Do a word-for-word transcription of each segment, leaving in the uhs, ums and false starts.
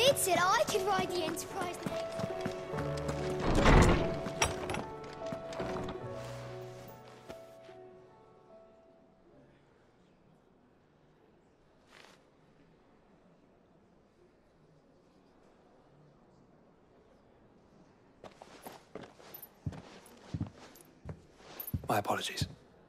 Lid said I could ride the Enterprise next. My apologies.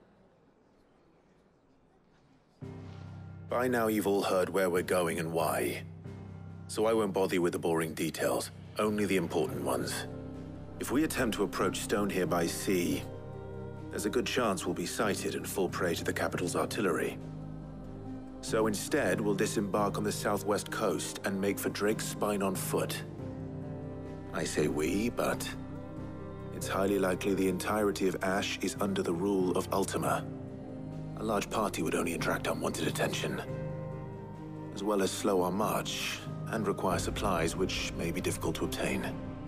By now you've all heard where we're going and why. So I won't bother you with the boring details, only the important ones. If we attempt to approach Stonehere by sea, there's a good chance we'll be sighted and fall prey to the capital's artillery. So instead, we'll disembark on the southwest coast and make for Drake's Spine on foot. I say we, but it's highly likely the entirety of Ash is under the rule of Ultima. A large party would only attract unwanted attention, as well as slow our march and require supplies which may be difficult to obtain.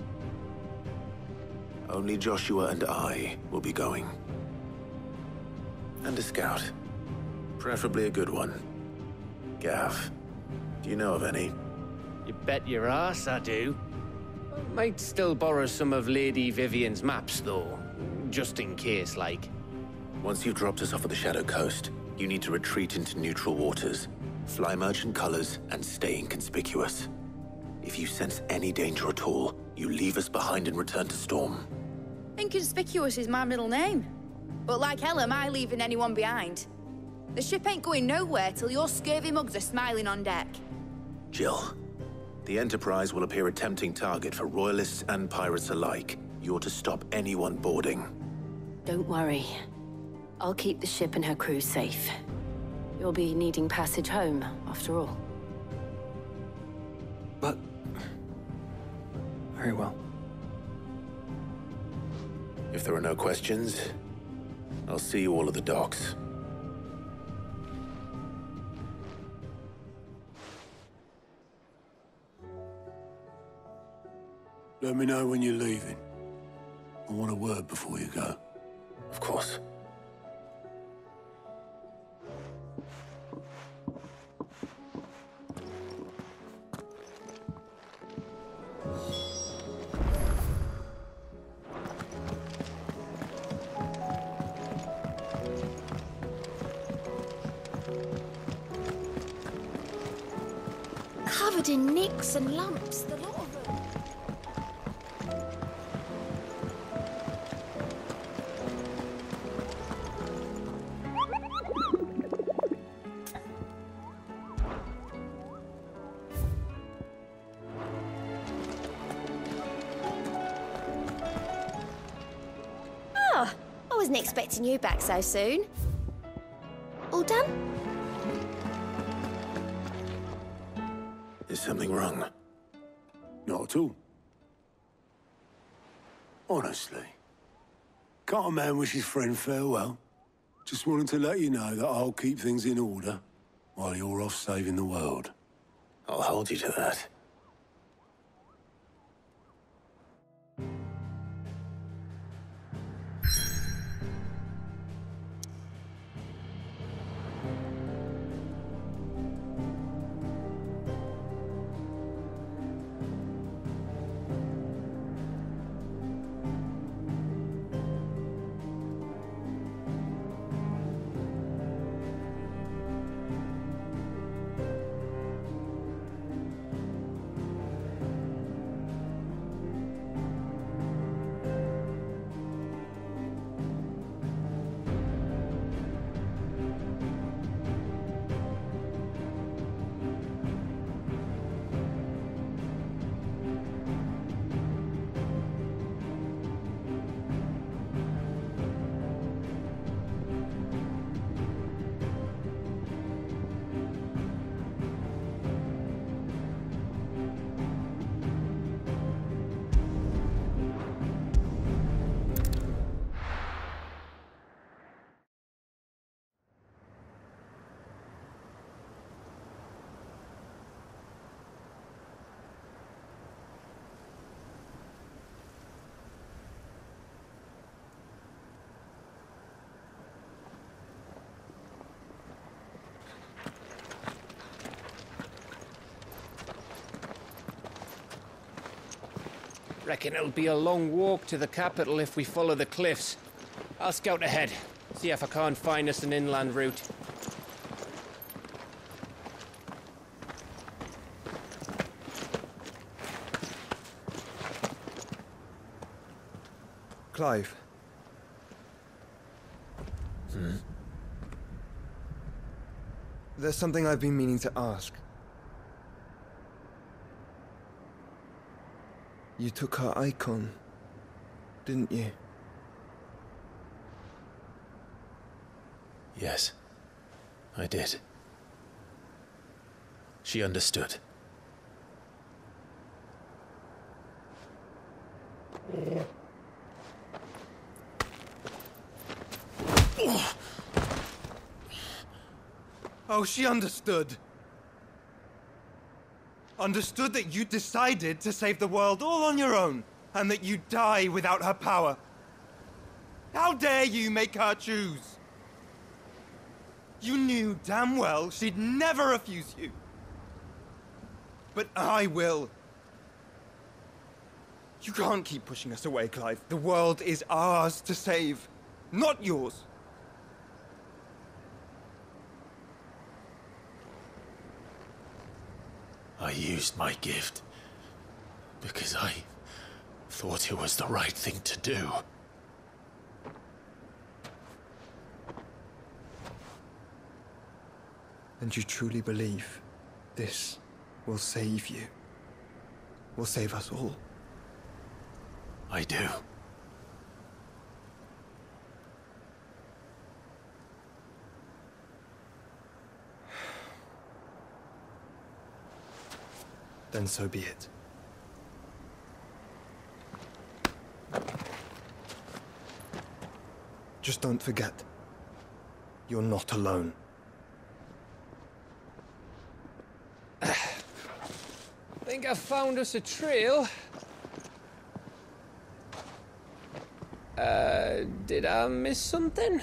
Only Joshua and I will be going. And a scout. Preferably a good one. Gav, do you know of any? You bet your ass I do. Might still borrow some of Lady Vivian's maps, though. Just in case, like. Once you've dropped us off at the Shadow Coast, you need to retreat into neutral waters, fly merchant colors, and stay inconspicuous. If you sense any danger at all, you leave us behind and return to Storm. Inconspicuous is my middle name. But like hell am I leaving anyone behind. The ship ain't going nowhere till your scurvy mugs are smiling on deck. Jill, the Enterprise will appear a tempting target for Royalists and pirates alike. You're to stop anyone boarding. Don't worry. I'll keep the ship and her crew safe. You'll be needing passage home, after all. But... very well. If there are no questions, I'll see you all at the docks. Let me know when you're leaving. I want a word before you go. Of course. Covered in nicks and lumps, the lot of them. Oh, I wasn't expecting you back so soon. All done? Is something wrong? Not at all. Honestly. Can't a man wish his friend farewell? Just wanted to let you know that I'll keep things in order while you're off saving the world. I'll hold you to that. Reckon it'll be a long walk to the capital if we follow the cliffs. I'll scout ahead, see if I can't find us an inland route. Clive. Hmm? There's something I've been meaning to ask. You took her icon, didn't you? Yes, I did. She understood. Oh, she understood. Understood that you decided to save the world all on your own, and that you'd die without her power. How dare you make her choose? You knew damn well she'd never refuse you. But I will. You can't keep pushing us away, Clive. The world is ours to save, not yours. I used my gift because I thought it was the right thing to do. And you truly believe this will save you? Will save us all? I do. Then so be it. Just don't forget, you're not alone. Think I found us a trail. Uh, did I miss something?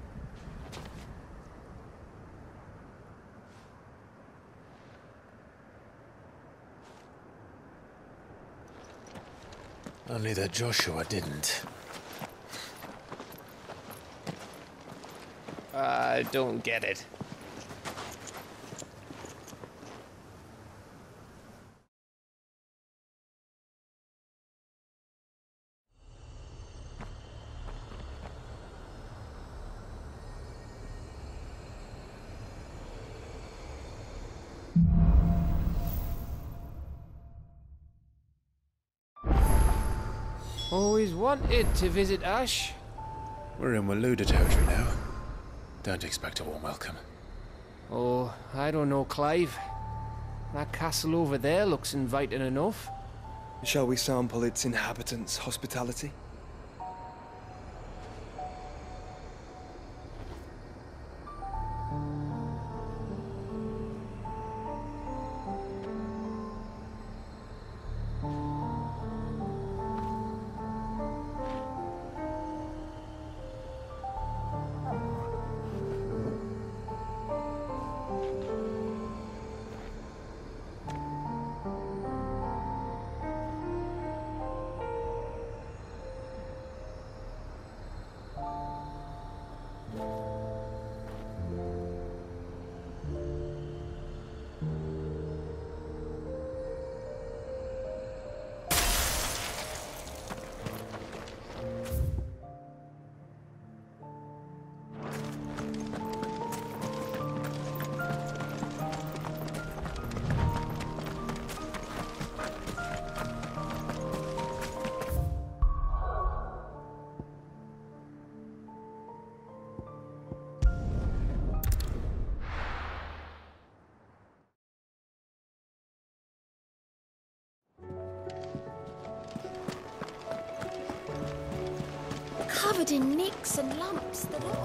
Only that Joshua didn't. I don't get it. Always wanted to visit Ash. We're in Waluda territory now. Don't expect a warm welcome. Oh, I don't know, Clive. That castle over there looks inviting enough. Shall we sample its inhabitants' hospitality? Covered in nicks and lumps, the lot.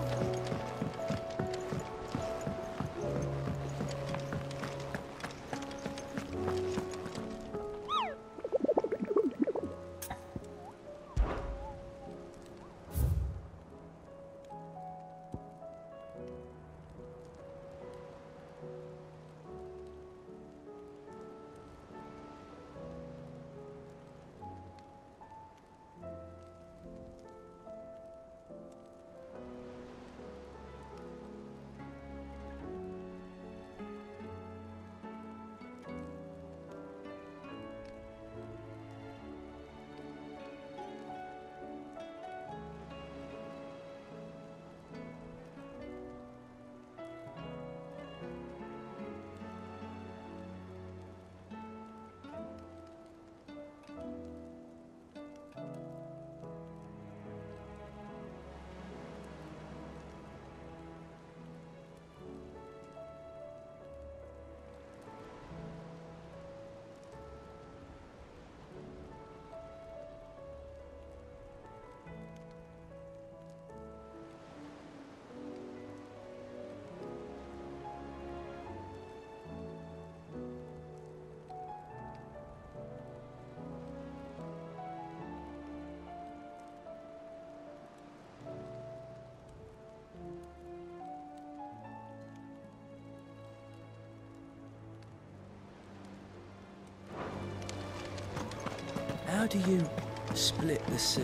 How do you split the sea?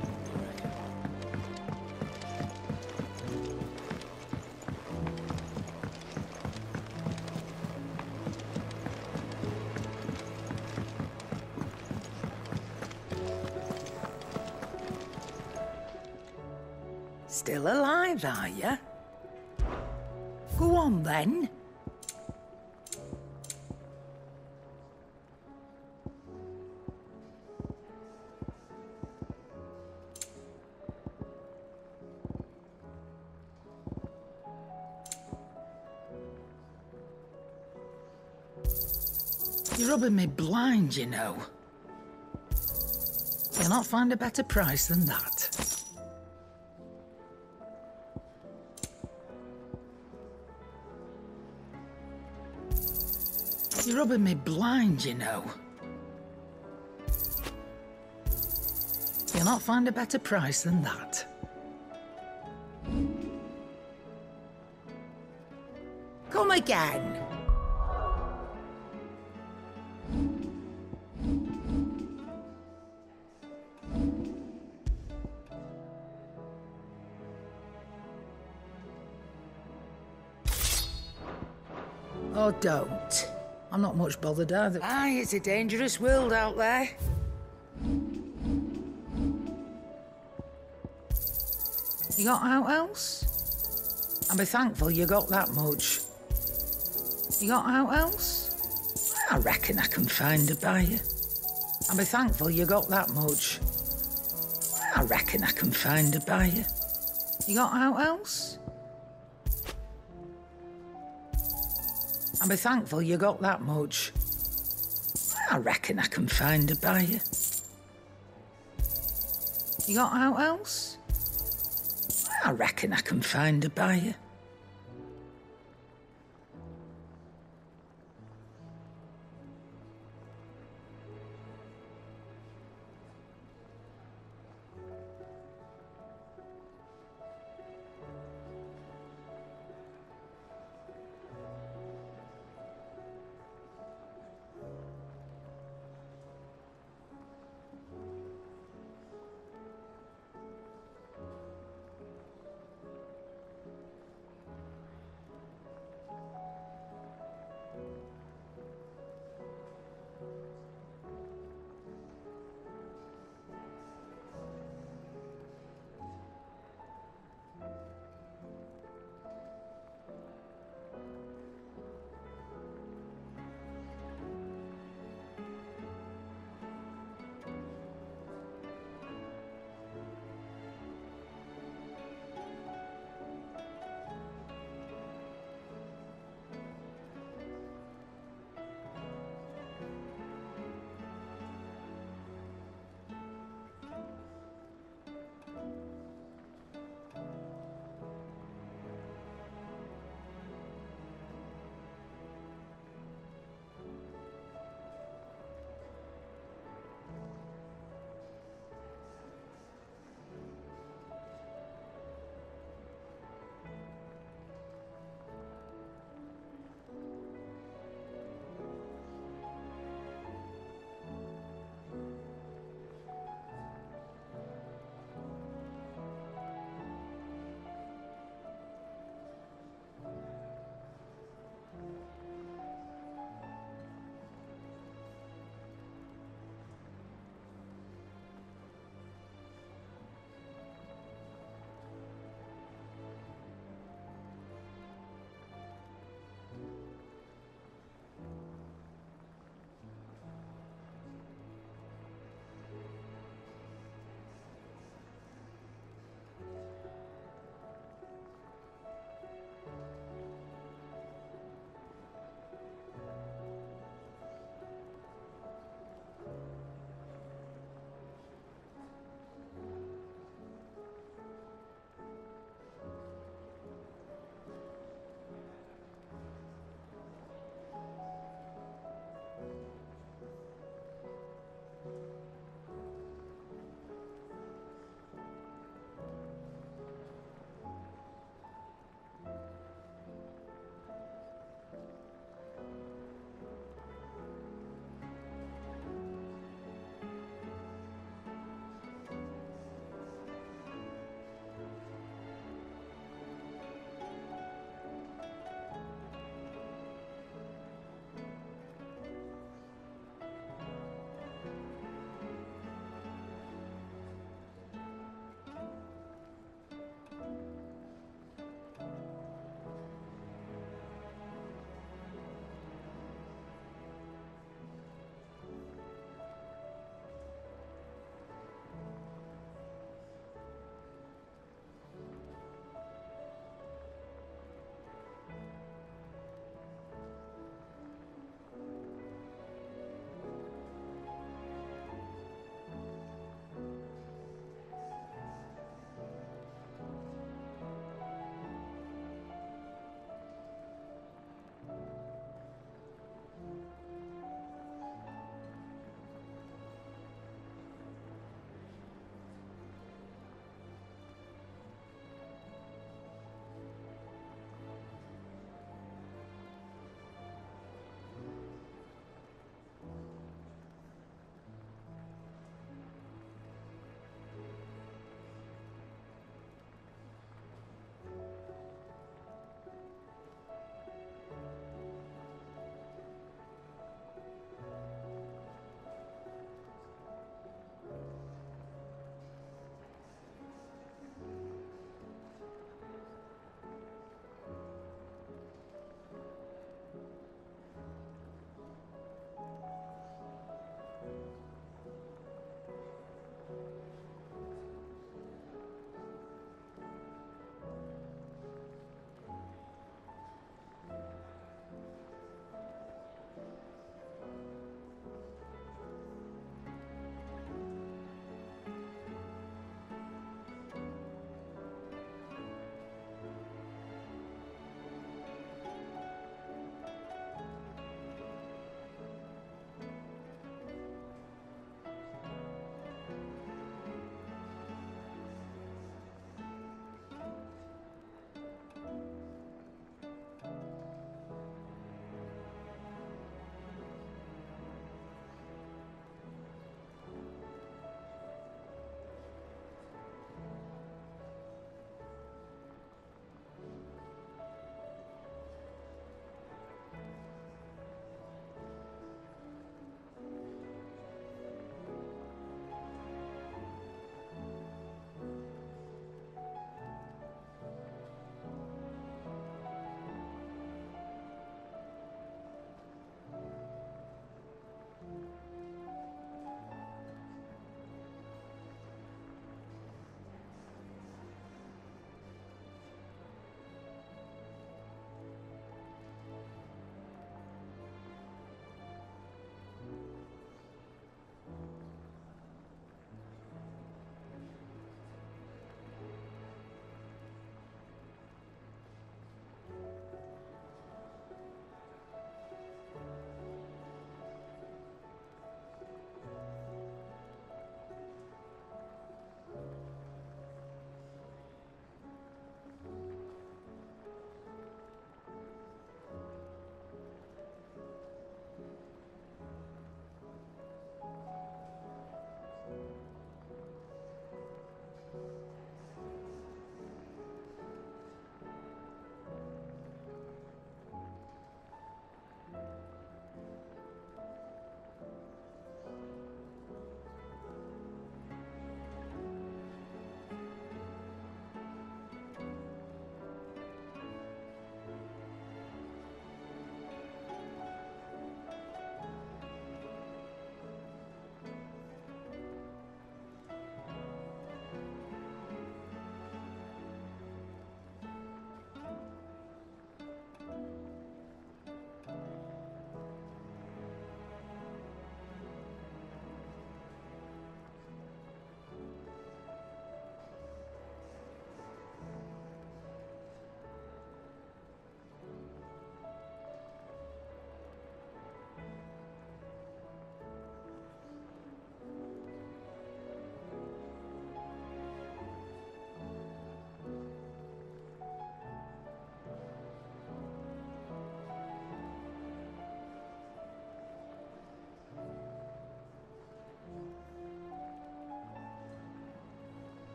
Still alive, are you? Go on, then. You're rubbing me blind, you know. You'll not find a better price than that. You're rubbing me blind, you know. You'll not find a better price than that. Come again. Oh, don't. I'm not much bothered either. Aye, it's a dangerous world out there. You got out else? I'll be thankful you got that much. You got out else? I reckon I can find a buyer. I'll be thankful you got that much. I reckon I can find a buyer. You got out else? I'll be thankful you got that much. I reckon I can find a buyer. You got out else? I reckon I can find a buyer.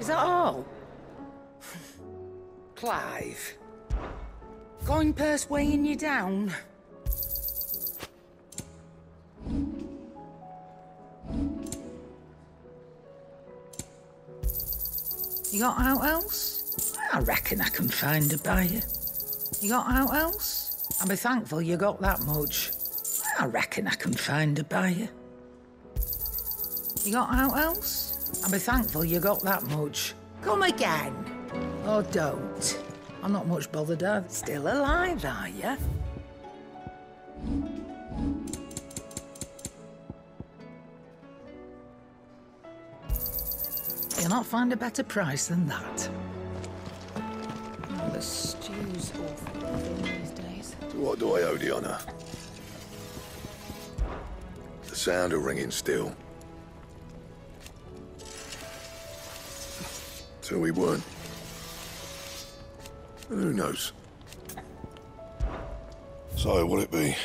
Is that all? Clive. Going purse weighing you down? You got out else? I reckon I can find a buyer. You got out else? I'll be thankful you got that much. I reckon I can find a buyer. You got out else? I'll be thankful you got that much. Come again. Or don't. I'm not much bothered, either. Still alive, are you? You'll not find a better price than that. Oh, the stew's awful these days. To what do I owe the honour? The sound of ringing steel. So we weren't. And who knows? So, what'll it be?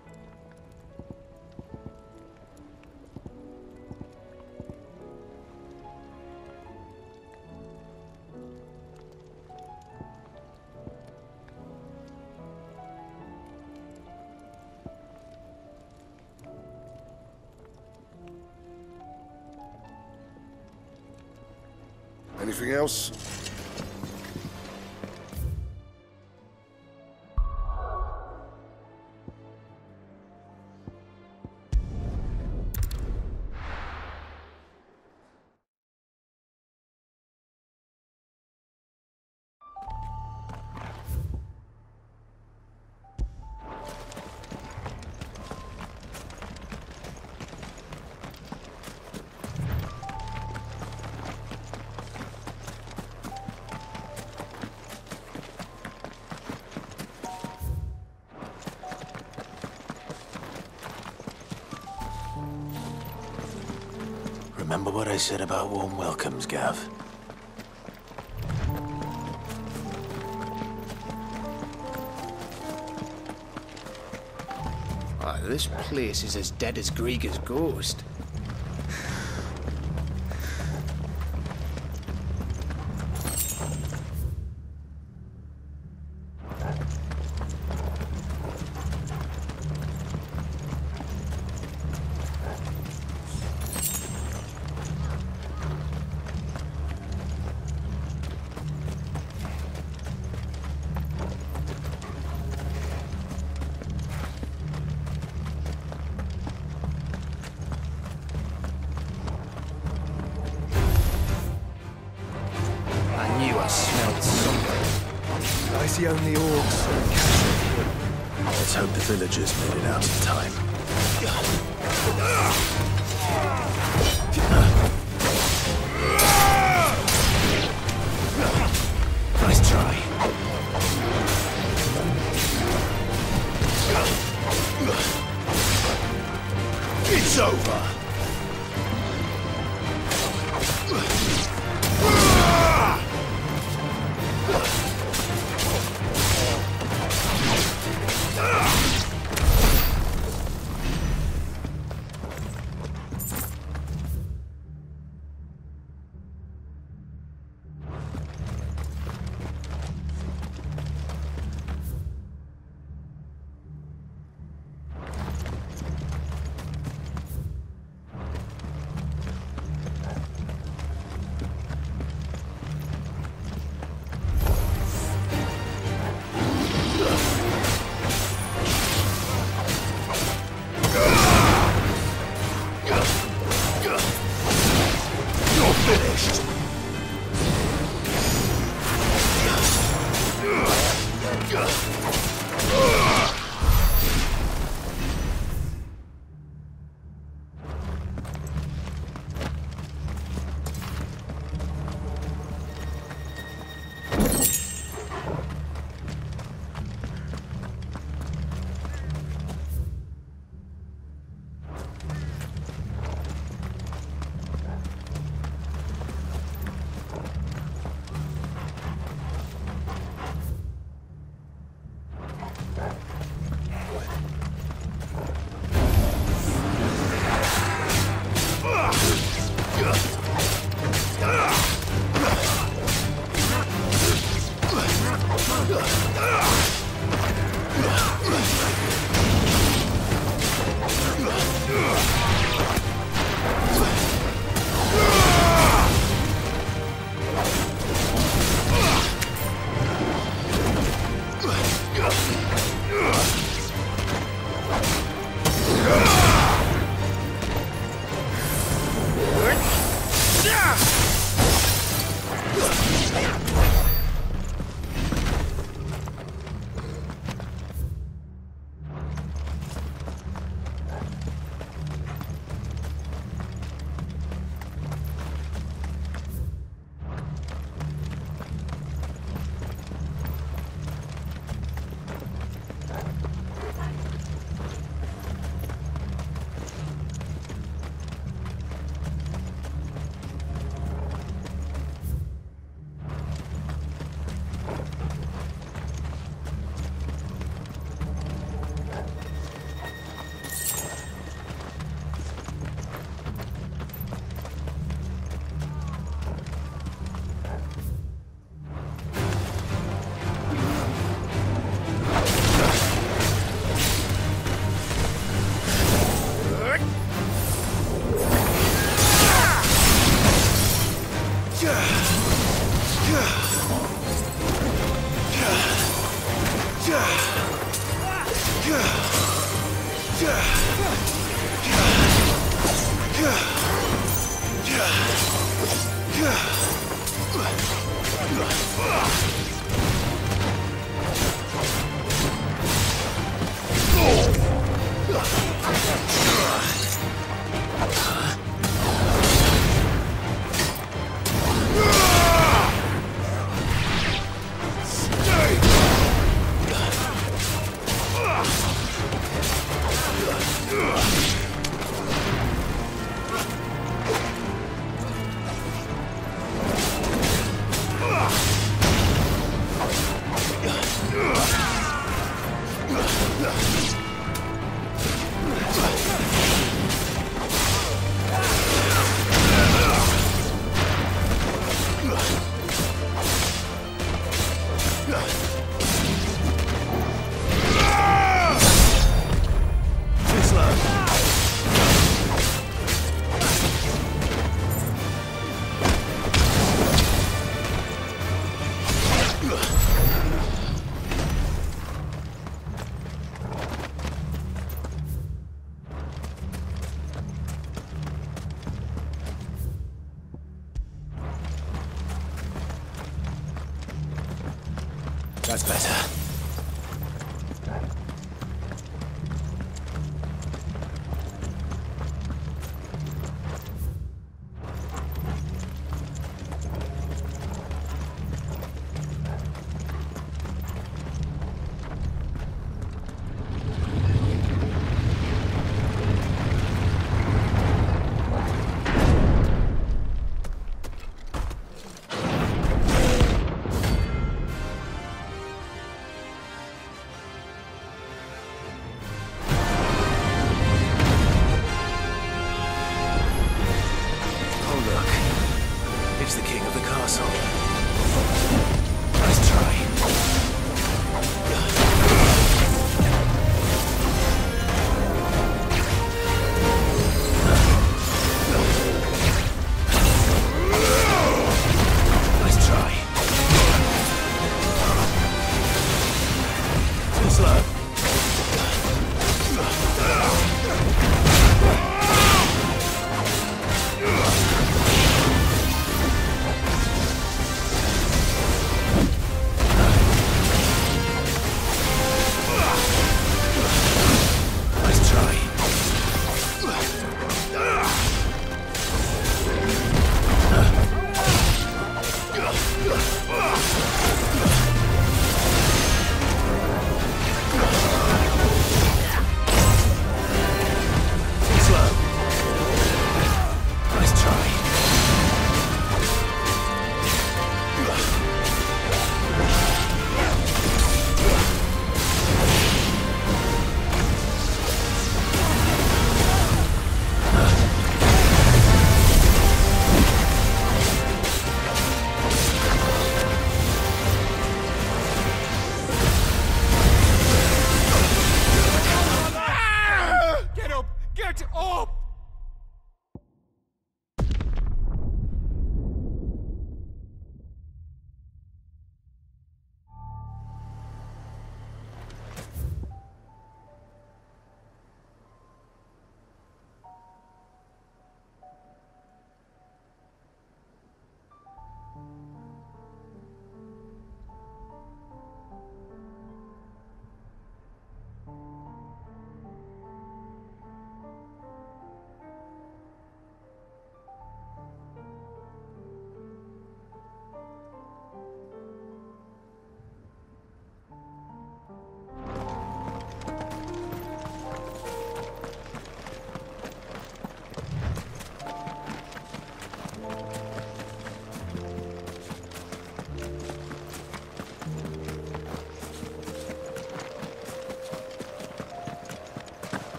Anything else? Remember what I said about warm welcomes, Gav? Ah, this place is as dead as Grieger's ghost. The only orcs are catching. Let's hope the villagers made it out in time. Nice try. It's over.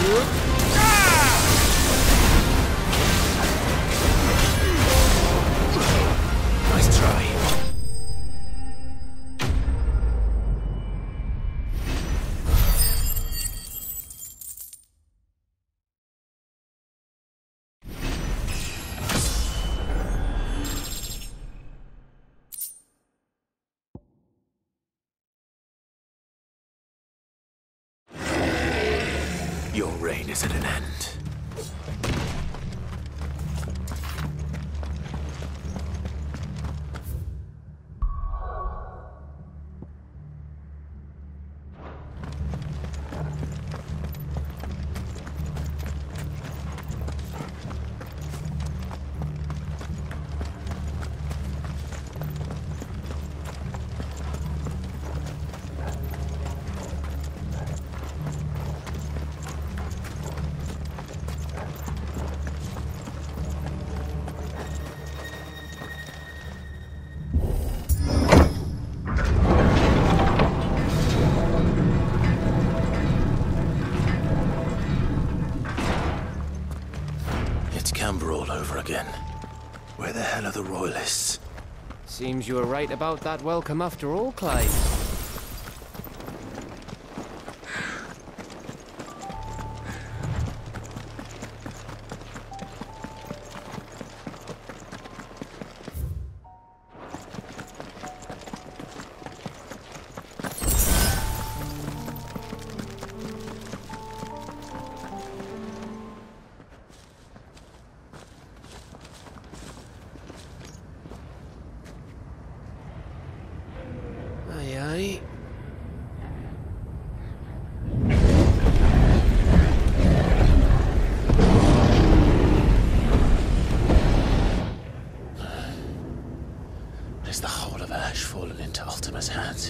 Nice try. Your reign is at an end. Camber all over again. Where the hell are the Royalists? Seems you were right about that welcome after all, Clive. Aye, aye. Is the whole of Ash fallen into Ultima's hands?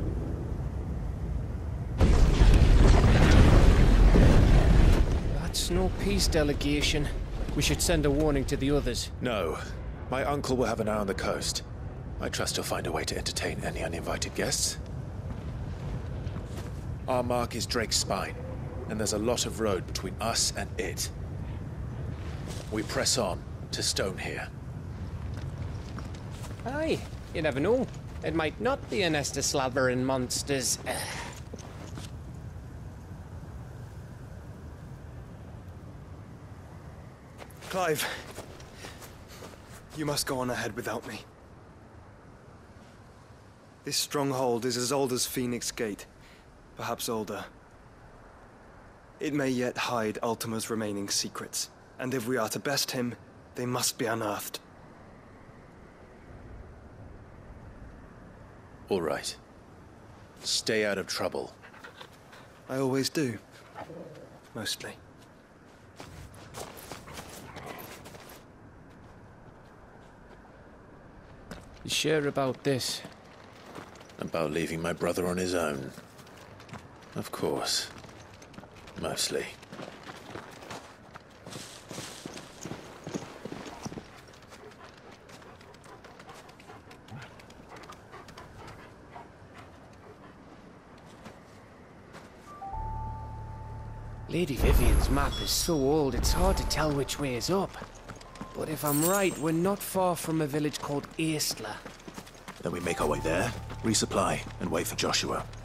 That's no peace delegation. We should send a warning to the others. No. My uncle will have an eye on the coast. I trust he'll find a way to entertain any uninvited guests. Our mark is Drake's Spine, and there's a lot of road between us and it. We press on to Stone here. Aye, you never know. It might not be a nest of slabbering monsters. Clive, you must go on ahead without me. This stronghold is as old as Phoenix Gate, perhaps older. It may yet hide Ultima's remaining secrets, and if we are to best him, they must be unearthed. All right. Stay out of trouble. I always do. Mostly. You sure about this? About leaving my brother on his own. Of course. Mostly. Lady Vivian's map is so old it's hard to tell which way is up. But if I'm right, we're not far from a village called Aistla. Then we make our way there, resupply, and wait for Joshua.